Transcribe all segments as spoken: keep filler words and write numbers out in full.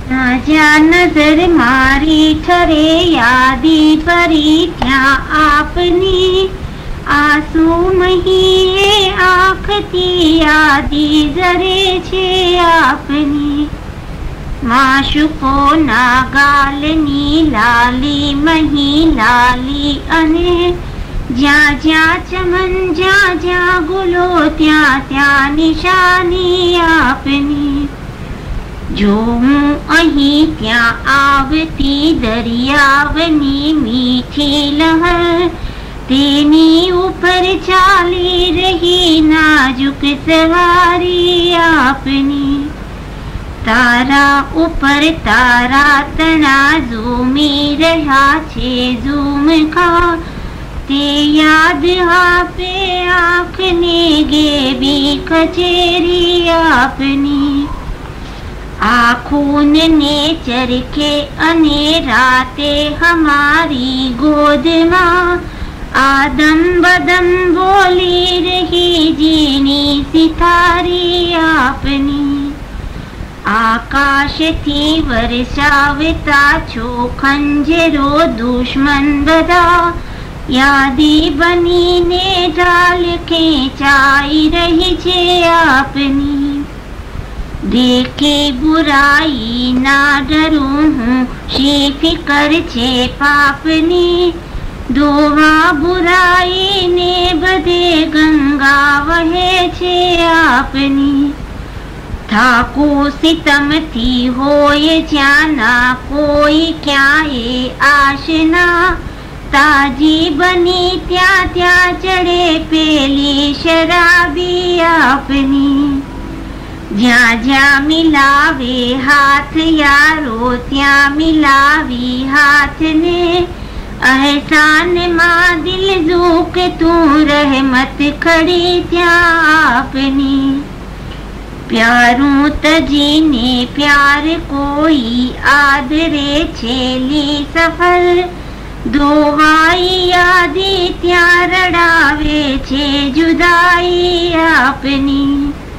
જ્યાં નજર મારી ઠરે યાદી ભરી ત્યાં આપની આંસુ મહીએ આંખથી યાદી જરે છે આપની માશુકોના ગાલની લાલી મહી લાલી અને જ્યાં જ્યાં ચમન જ્યાં જ્યાં ગુલો ત્યાં ત્યાં નિશાની આપની જો હું અહીં ત્યાં આવતી દરિયાવની મીઠી લહર તેની ઉપર ચાલી રહી નાજુક સવારી આપની તારા ઉપર તારા તણા ઝૂમી રહ્યા છે ઝૂમ ખા તે યાદ આપે આંખને ગેબી કચેરી આપની આ ખૂનને ચરખે અને રાતે હમારી ગોદમાં આદમ બદમ બોલી રહી જીની સિતારી આપની આકાશથી વરસાવતા છો ખંજરો દુશ્મન બધા યાદી બનીને ઢાલ ખેંચાઈ રહી છે આપની देखे बुराई ना डरूं हूँ शी फिकर छे पापनी दोहा बुराई ने बदे गंगा वहे छे आपनी थाको सितम थी होय ज्याना कोई क्याए आशना ताजी बनी त्या त्या चढ़े पेली शराबी आपनी જ્યાં જ્યાં મિલાવે હાથ યારો ત્યાં મિલાવી હાથને અહેસાન માં દિલ ઝૂક તું રહેમત ખડી ત્યાં આપની પ્યારું તજીને પ્યાર કોઈ આદરે છેલી સફર દોહાઈ યાદી ત્યાં રડાવે છે જુદાઈ આપની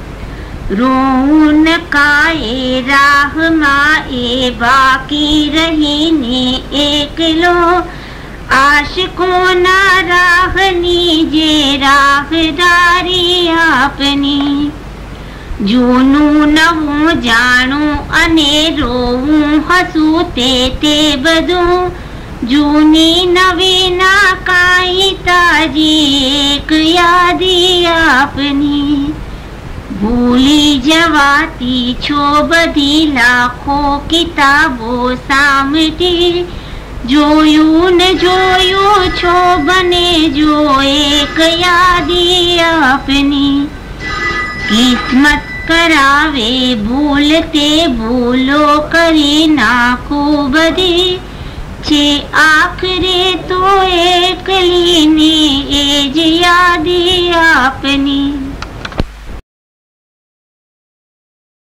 रोन काए राह माँ ए बाकी रही ने एकलो आशिकों ना राह नीजे राहदारी आपनी जूनू नवू जाणू अने रोवू हसू ते ते बधू जूनी नवी ना काई ताजी एक यादी आपनी भूली जवाती छो बधी लाखो किताबो सामटी जोयूं ने जोयूं छो बने जो एक यादी अपनी किस्मत करावे भूलते भूलो करी नाखो बधी छे आखरे तो एकली ने एज यादी अपनी